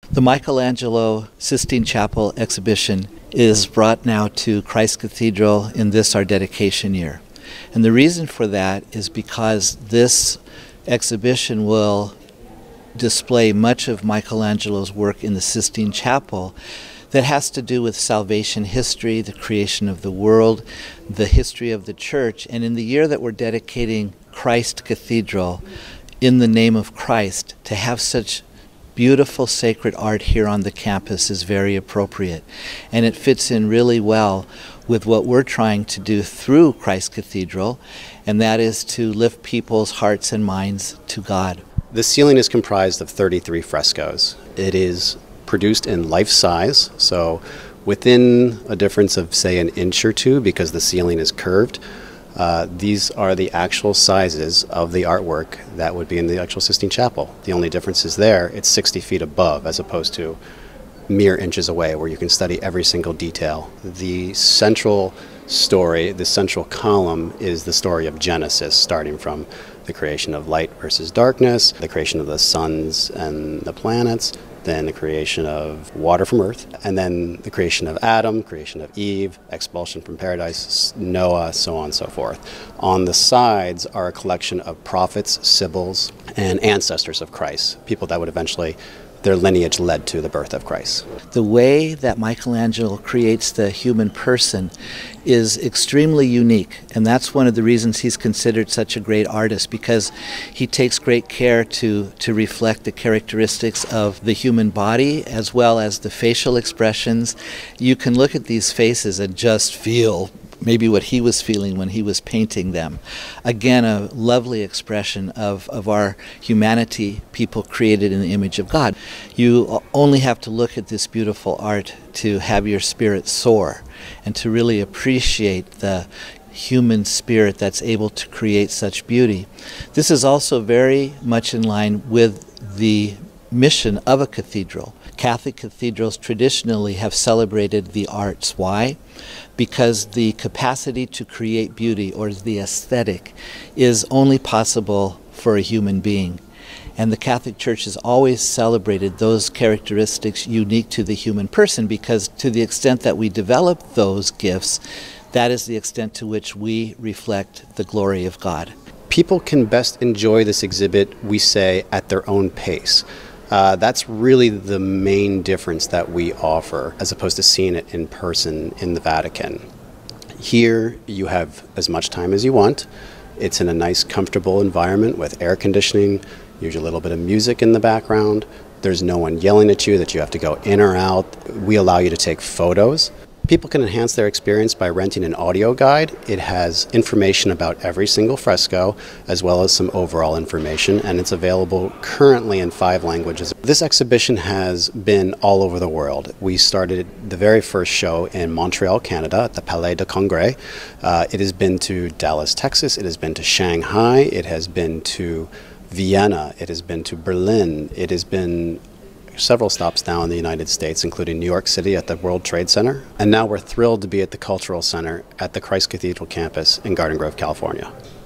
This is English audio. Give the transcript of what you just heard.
The Michelangelo Sistine Chapel exhibition is brought now to Christ Cathedral in this our dedication year. And the reason for that is because this exhibition will display much of Michelangelo's work in the Sistine Chapel that has to do with salvation history, the creation of the world, the history of the church. And in the year that we're dedicating Christ Cathedral in the name of Christ, to have such beautiful sacred art here on the campus is very appropriate. And it fits in really well with what we're trying to do through Christ Cathedral, and that is to lift people's hearts and minds to God. The ceiling is comprised of 33 frescoes. It is produced in life size, so within a difference of, say, an inch or two, because the ceiling is curved. These are the actual sizes of the artwork that would be in the actual Sistine Chapel. The only difference is there, it's 60 feet above as opposed to mere inches away where you can study every single detail. The central story, the central column, is the story of Genesis, starting from the creation of light versus darkness, the creation of the suns and the planets, then the creation of water from earth, and then the creation of Adam, creation of Eve, expulsion from paradise, Noah, so on and so forth. On the sides are a collection of prophets, sibyls, and ancestors of Christ, people that would eventually, their lineage led to the birth of Christ. The way that Michelangelo creates the human person is extremely unique, and that's one of the reasons he's considered such a great artist, because he takes great care to reflect the characteristics of the human body as well as the facial expressions. You can look at these faces and just feel maybe what he was feeling when he was painting them. Again, a lovely expression of our humanity, people created in the image of God. You only have to look at this beautiful art to have your spirit soar and to really appreciate the human spirit that's able to create such beauty. This is also very much in line with the mission of a cathedral. Catholic cathedrals traditionally have celebrated the arts. Why? Because the capacity to create beauty, or the aesthetic, is only possible for a human being. And the Catholic Church has always celebrated those characteristics unique to the human person, because to the extent that we develop those gifts, that is the extent to which we reflect the glory of God. People can best enjoy this exhibit, we say, at their own pace. That's really the main difference that we offer, as opposed to seeing it in person in the Vatican. Here you have as much time as you want. It's in a nice, comfortable environment with air conditioning, usually a little bit of music in the background. There's no one yelling at you that you have to go in or out. We allow you to take photos. People can enhance their experience by renting an audio guide. It has information about every single fresco, as well as some overall information, and it's available currently in 5 languages. This exhibition has been all over the world. We started the very first show in Montreal, Canada, at the Palais de Congrès. It has been to Dallas, Texas. It has been to Shanghai. It has been to Vienna. It has been to Berlin. It has been several stops now in the United States, including New York City at the World Trade Center. And now we're thrilled to be at the Cultural Center at the Christ Cathedral campus in Garden Grove, California.